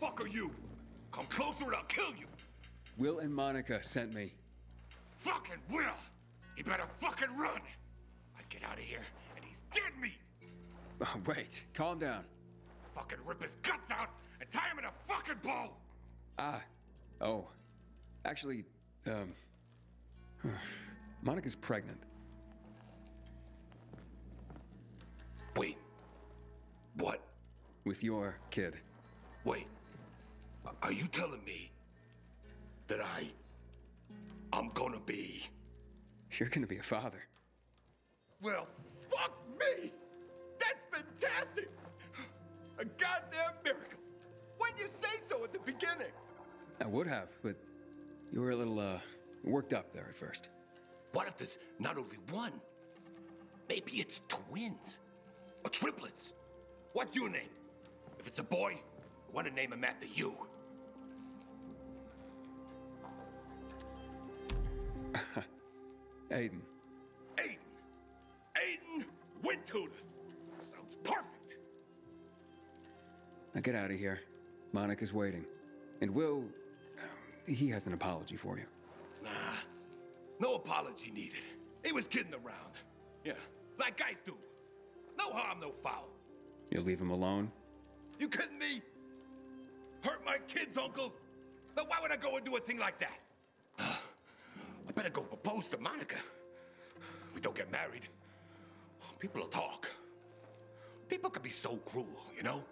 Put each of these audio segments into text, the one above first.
fuck are you? Come closer and I'll kill you! Will and Monica sent me. Fucking Will! He better fucking run! I get out of here and he's dead meat! Oh, wait, calm down. Fucking rip his guts out and tie him in a fucking bowl! Oh. Actually, Monica's pregnant. Wait. What? With your kid. Wait. Are you telling me that I'm gonna be... You're gonna be a father. Well, fuck me! That's fantastic! A goddamn miracle! Why'd you say so at the beginning? I would have, but you were a little, worked up there at first. What if there's not only one? Maybe it's twins. Or triplets. What's your name? If it's a boy, I want to name him after you. Aiden. Aiden Windtutor. Sounds perfect. Now get out of here. Monica's waiting. And Will, he has an apology for you. Nah, no apology needed. He was kidding around. Yeah, like guys do. No harm, no foul. You'll leave him alone? You kidding me? Hurt my kids, Uncle? Now why would I go and do a thing like that? I better go propose to Monica. We don't get married. People will talk. People can be so cruel, you know?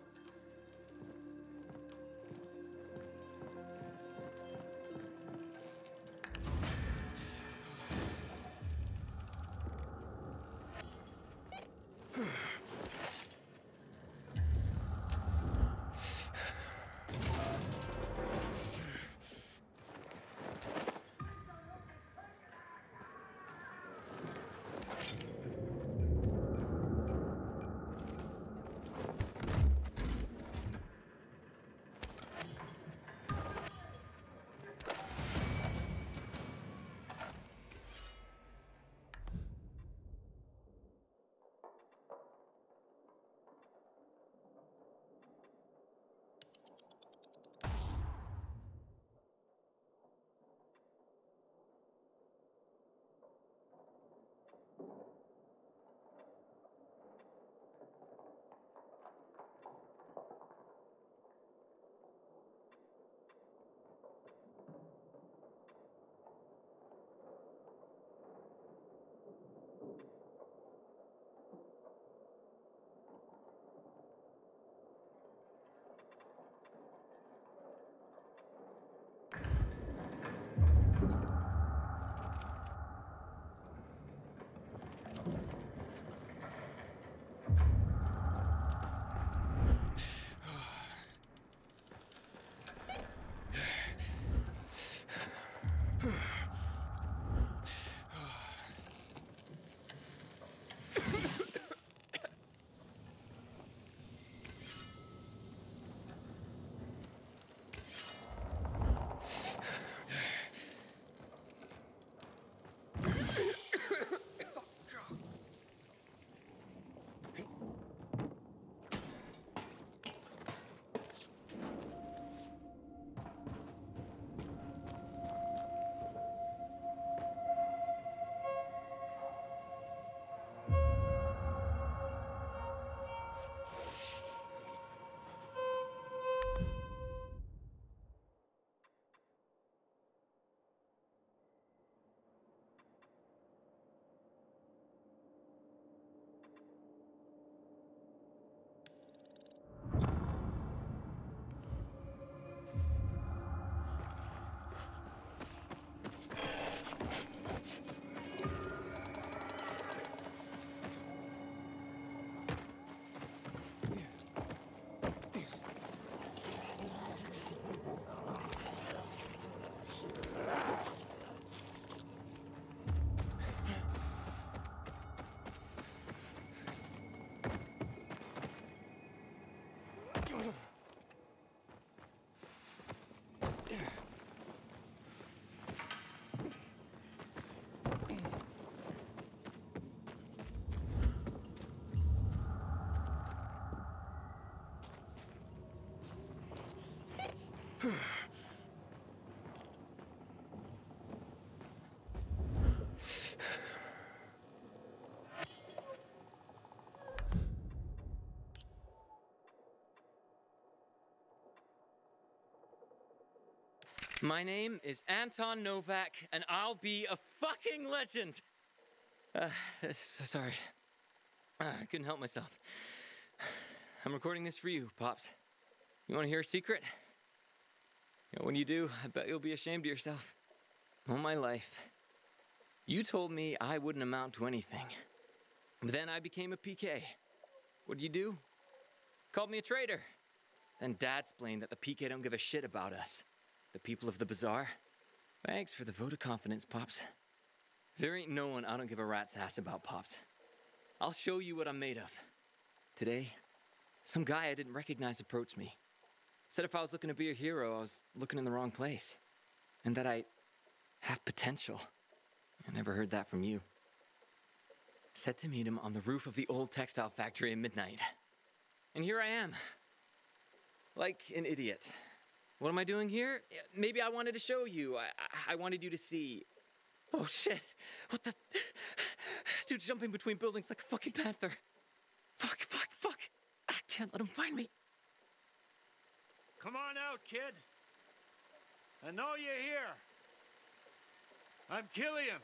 My name is Anton Novak, and I'll be a fucking legend! Sorry. I couldn't help myself. I'm recording this for you, Pops. You want to hear a secret? You know, when you do, I bet you'll be ashamed of yourself. All my life, you told me I wouldn't amount to anything. But then I became a PK. What'd you do? Called me a traitor. Then Dad explained that the PK don't give a shit about us. The people of the bazaar. Thanks for the vote of confidence, Pops. There ain't no one I don't give a rat's ass about, Pops. I'll show you what I'm made of. Today, some guy I didn't recognize approached me. Said if I was looking to be a hero, I was looking in the wrong place. And that I have potential. I never heard that from you. Said to meet him on the roof of the old textile factory at midnight. And here I am. Like an idiot. What am I doing here? Maybe I wanted to show you. I wanted you to see. Oh shit! What the? Dude's jumping between buildings like a fucking panther. Fuck. I can't let him find me. Come on out, kid. I know you're here. I'm Killian.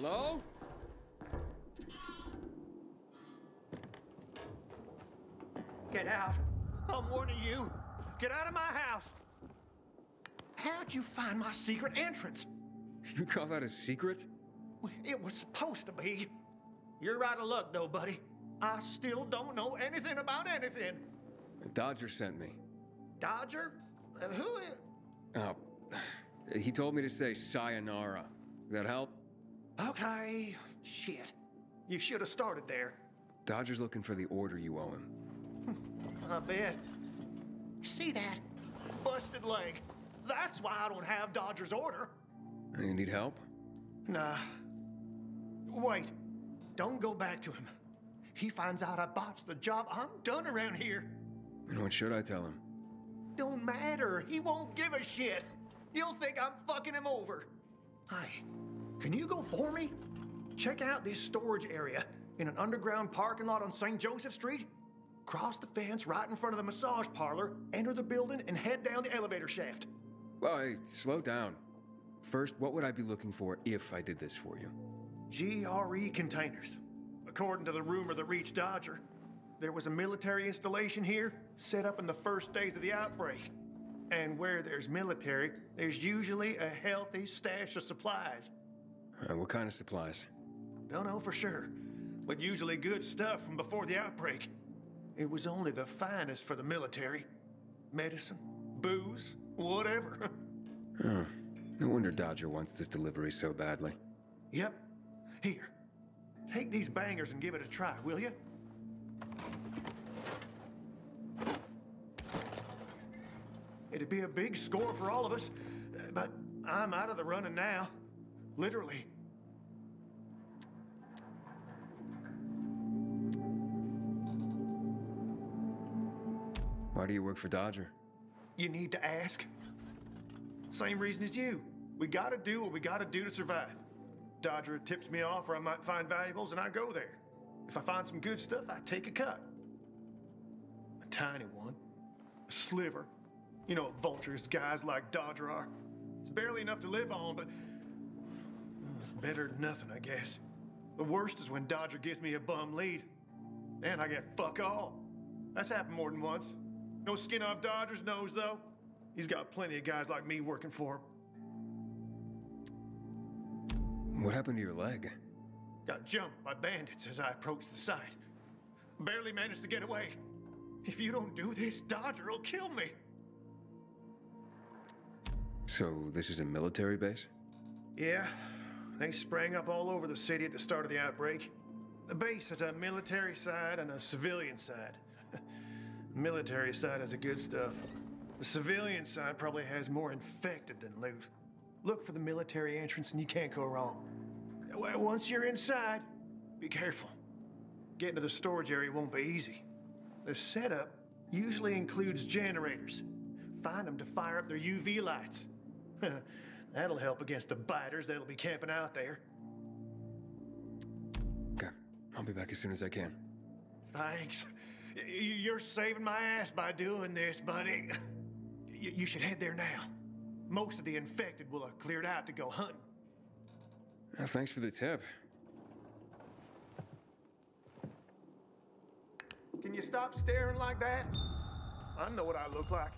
Hello? Get out. I'm warning you. Get out of my house. How'd you find my secret entrance? You call that a secret? It was supposed to be. You're out of luck, though, buddy. I still don't know anything about anything. Dodger sent me. Dodger? Who is... Oh, he told me to say sayonara. Does that help? Okay. Shit. You should have started there. Dodger's looking for the order you owe him. I bet. See that? Busted leg. That's why I don't have Dodger's order. You need help? Nah. Wait. Don't go back to him. He finds out I botched the job, I'm done around here. And what should I tell him? Don't matter. He won't give a shit. He'll think I'm fucking him over. Hi. Can you go for me? Check out this storage area in an underground parking lot on St. Joseph Street. Cross the fence right in front of the massage parlor, enter the building, and head down the elevator shaft. Well, hey, slow down. First, what would I be looking for if I did this for you? GRE containers. According to the rumor that reached Dodger, there was a military installation here set up in the first days of the outbreak. And where there's military, there's usually a healthy stash of supplies. What kind of supplies? Don't know for sure, but usually good stuff from before the outbreak. It was only the finest for the military. Medicine, booze, whatever. Oh, no wonder Dodger wants this delivery so badly. Yep. Here, take these bangers and give it a try, will you? It'd be a big score for all of us, but I'm out of the running now. Literally. Why do you work for Dodger? You need to ask. Same reason as you. We gotta do what we gotta do to survive. Dodger tips me off where I might find valuables, and I go there. If I find some good stuff, I take a cut. A tiny one. A sliver. You know what vultures guys like Dodger are. It's barely enough to live on, but it's better than nothing, I guess. The worst is when Dodger gives me a bum lead. And I get fuck all. That's happened more than once. No skin off Dodger's nose, though. He's got plenty of guys like me working for him. What happened to your leg? Got jumped by bandits as I approached the site. Barely managed to get away. If you don't do this, Dodger will kill me. So, this is a military base? Yeah, they sprang up all over the city at the start of the outbreak. The base has a military side and a civilian side. The military side has the good stuff. The civilian side probably has more infected than loot. Look for the military entrance and you can't go wrong. Once you're inside, be careful. Getting to the storage area won't be easy. The setup usually includes generators. Find them to fire up their UV lights. That'll help against the biters that'll be camping out there. Okay, I'll be back as soon as I can. Thanks. You're saving my ass by doing this, buddy. You should head there now. Most of the infected will have cleared out to go hunting. Well, thanks for the tip. Can you stop staring like that? I know what I look like.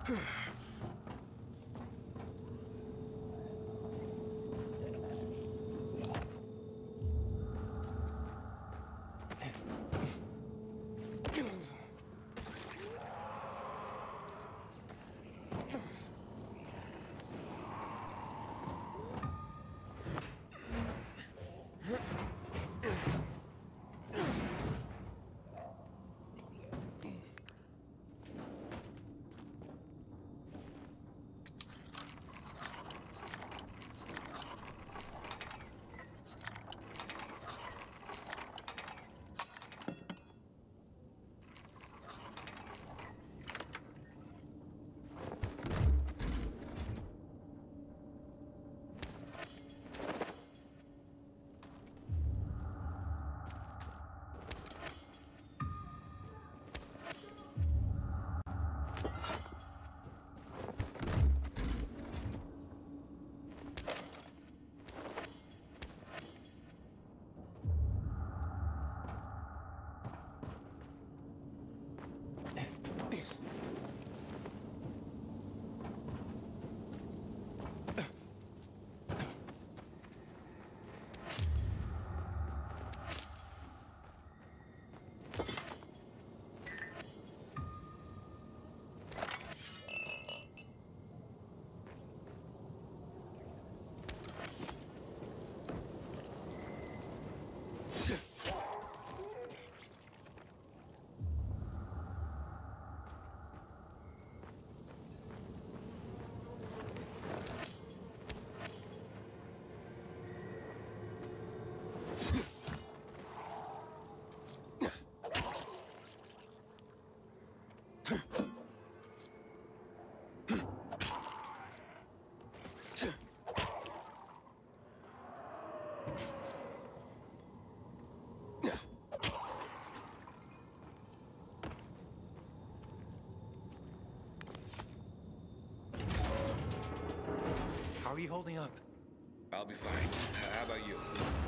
How are you holding up? I'll be fine. How about you?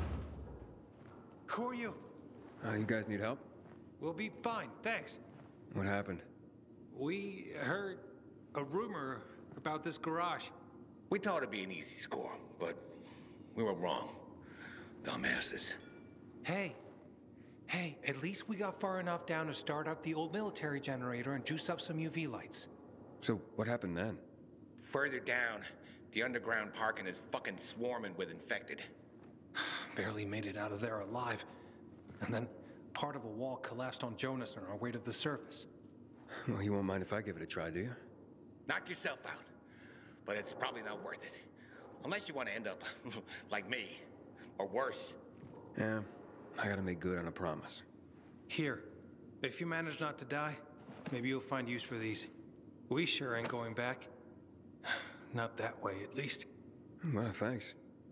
Who are you? You guys need help? We'll be fine, thanks. What happened? We heard a rumor about this garage. We thought it'd be an easy score, but we were wrong. Dumbasses. Hey, at least we got far enough down to start up the old military generator and juice up some UV lights. So, what happened then? Further down, the underground parking is fucking swarming with infected. Barely made it out of there alive. And then part of a wall collapsed on Jonas on our way to the surface. Well, you won't mind if I give it a try, do you? Knock yourself out. But it's probably not worth it. Unless you want to end up like me. Or worse. Yeah, I gotta make good on a promise. Here, if you manage not to die, maybe you'll find use for these. We sure ain't going back. Not that way, at least. Well, thanks.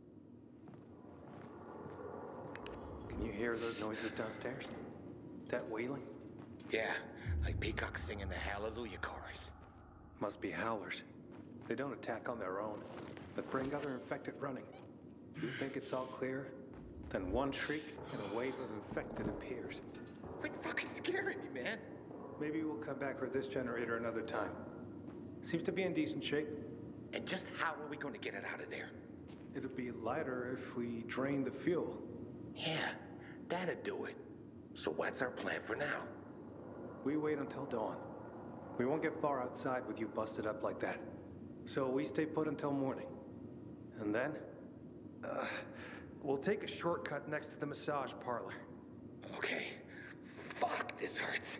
Can you hear those noises downstairs? That wailing? Yeah, like peacocks singing the Hallelujah chorus. Must be howlers. They don't attack on their own, but bring other infected running. You think it's all clear? Then one shriek and a wave of infected appears. Quit fucking scaring me, man. Maybe we'll come back for this generator another time. Seems to be in decent shape. And just how are we going to get it out of there? It'll be lighter if we drain the fuel. Yeah, that'd do it. So what's our plan for now? We wait until dawn. We won't get far outside with you busted up like that. So we stay put until morning. And then, we'll take a shortcut next to the massage parlor. Okay. Fuck, this hurts.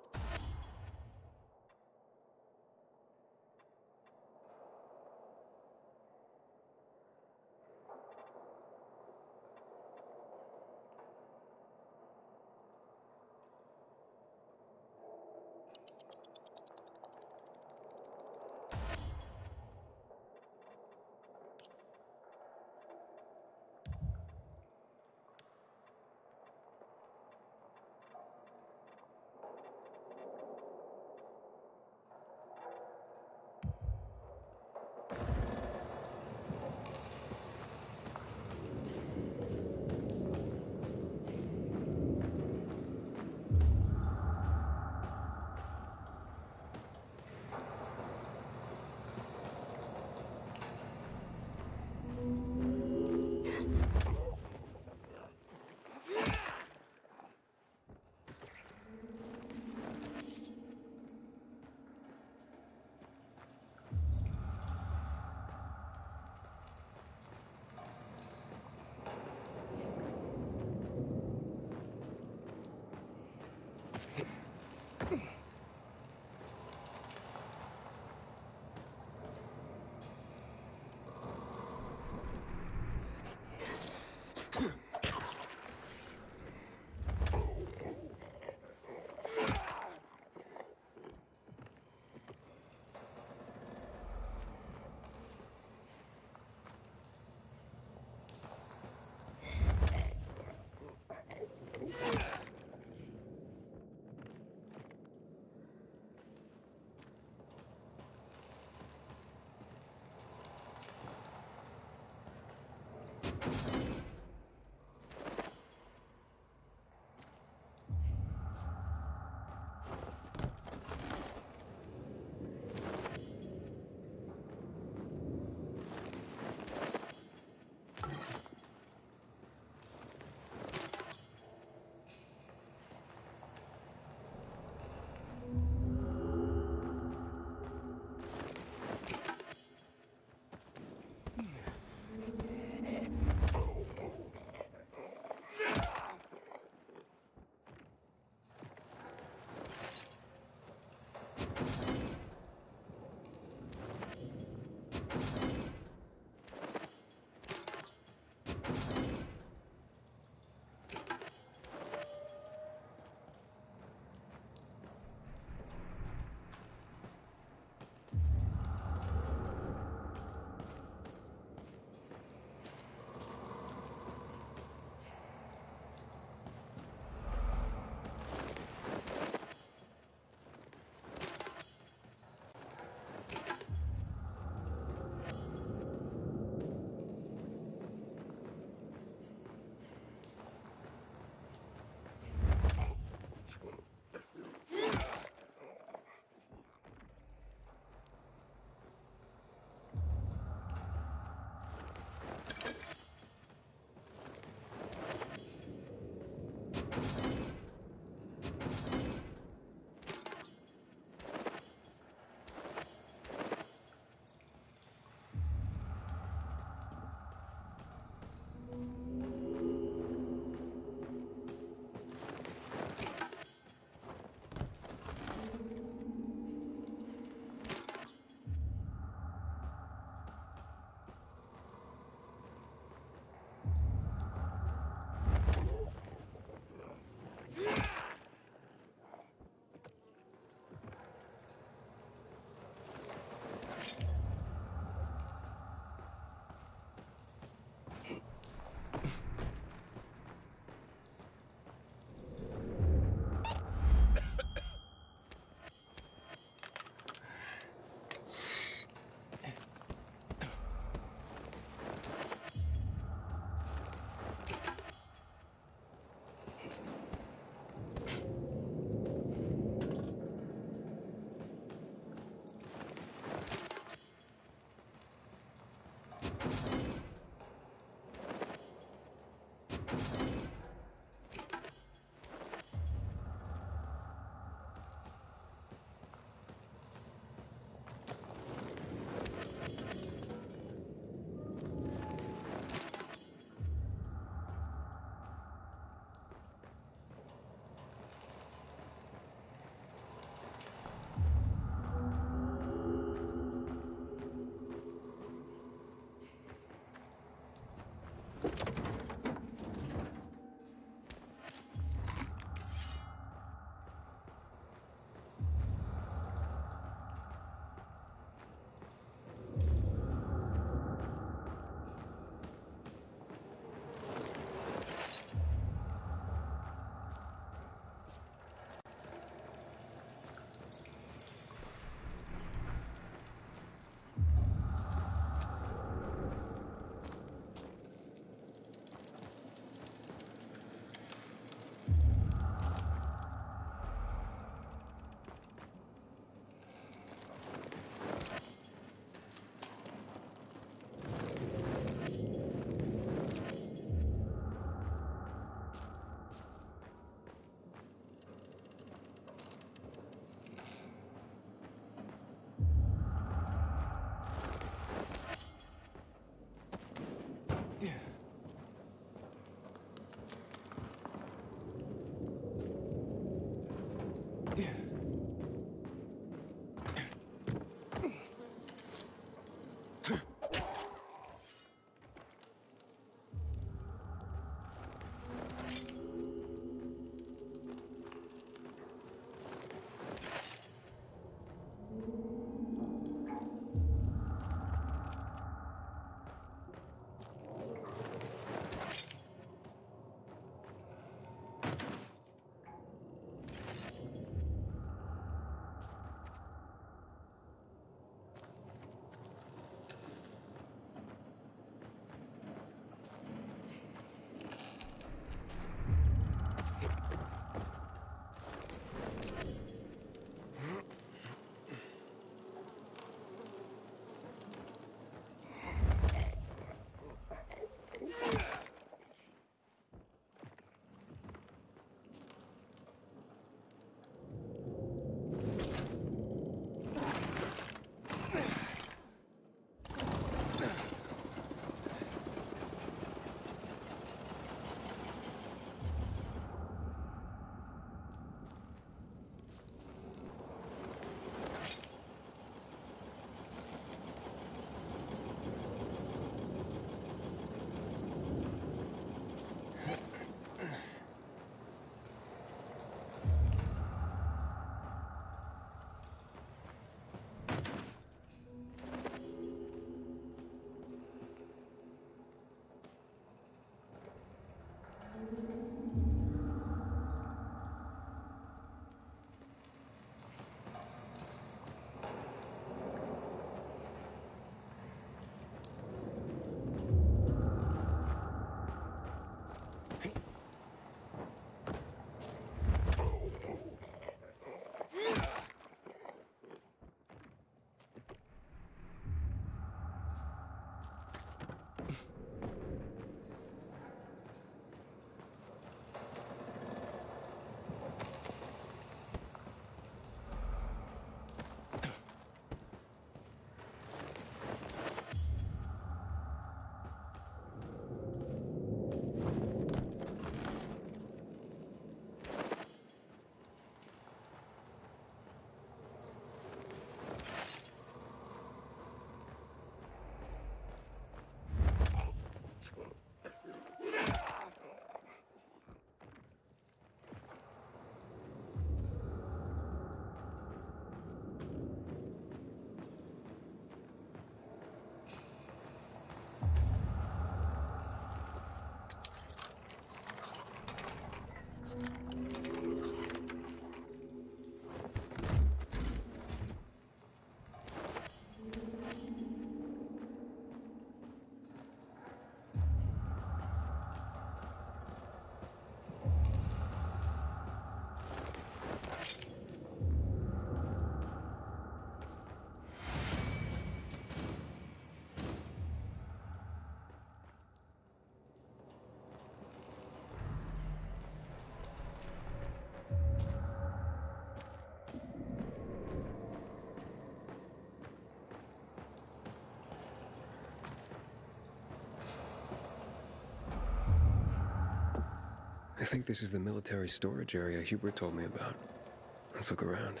think this is the military storage area Hubert told me about. Let's look around.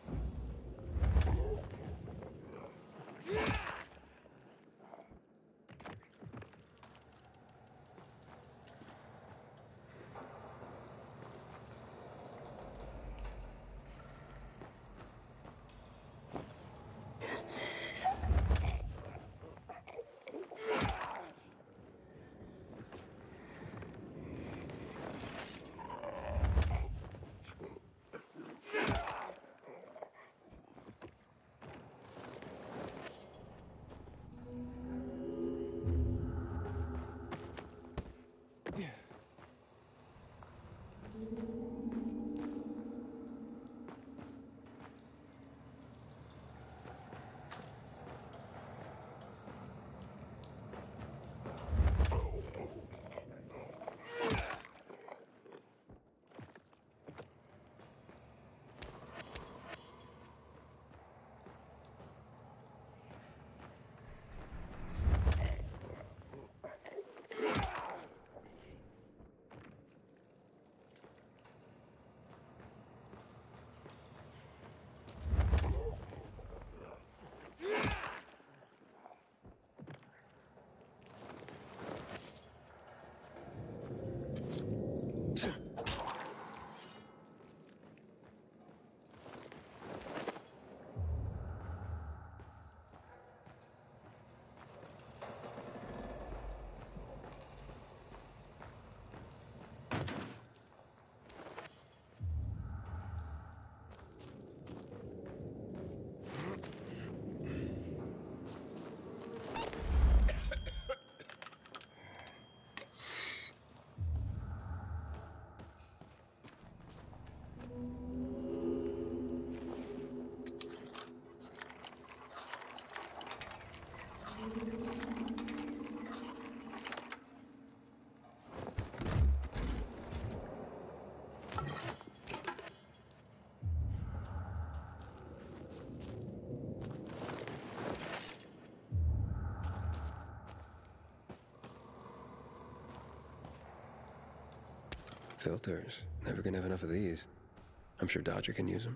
Filters. Never gonna have enough of these. I'm sure Dodger can use them.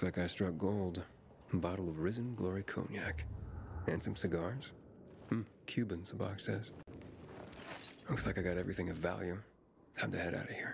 Looks like I struck gold. A bottle of Risen Glory Cognac. And some cigars. Cubans, the box says. Looks like I got everything of value. Time to head out of here.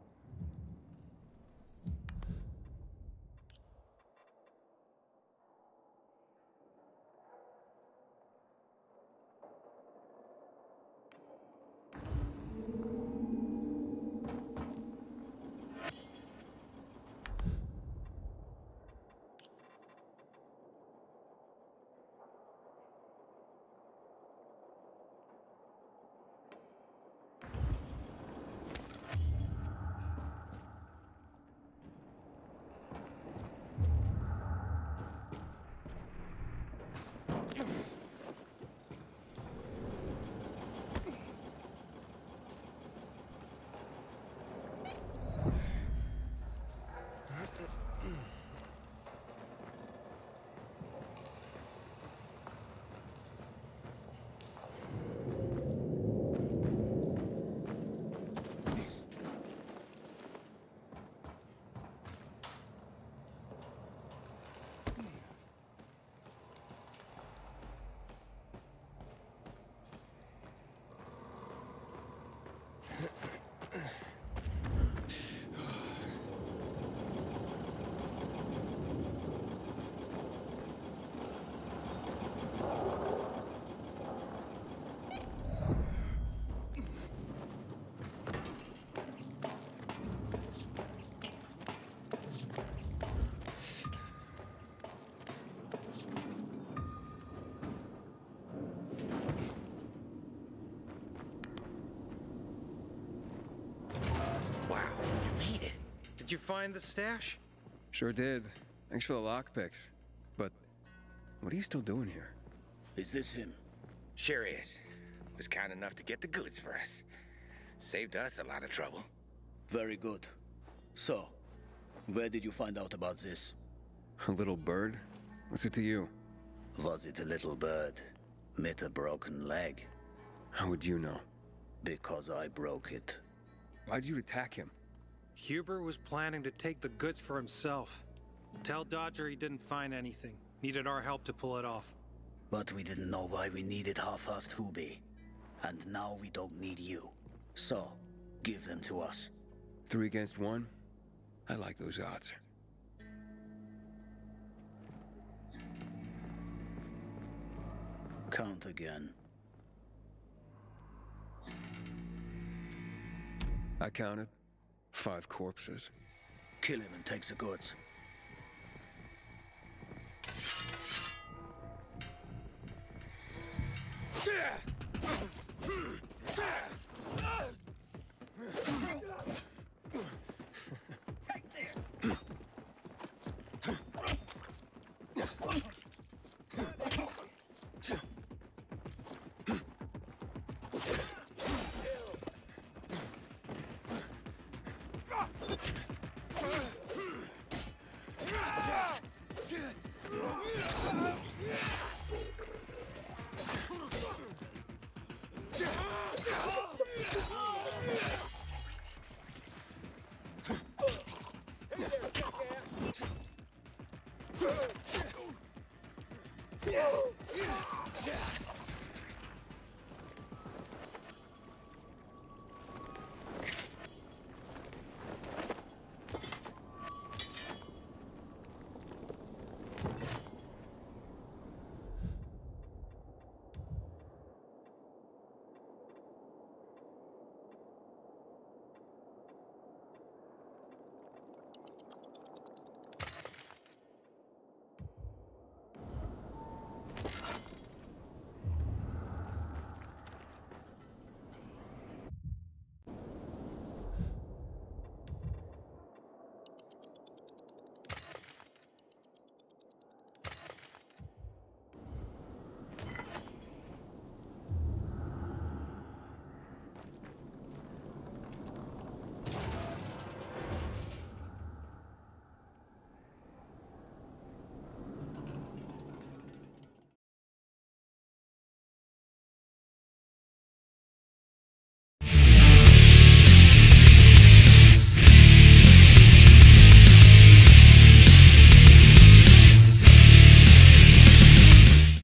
Did you find the stash? Sure did. Thanks for the lockpicks. But what are you still doing here? Is this him? Sure is. Was kind enough to get the goods for us. Saved us a lot of trouble. Very good. So, where did you find out about this? A little bird? What's it to you? Was it a little bird? Met a broken leg? How would you know? Because I broke it. Why'd you attack him? Huber was planning to take the goods for himself. Tell Dodger he didn't find anything. Needed our help to pull it off. But we didn't know why we needed half-assed Hubie. And now we don't need you. So, give them to us. 3 against 1? I like those odds. Count again. I counted 5 corpses. Kill him and take the goods. Yeah!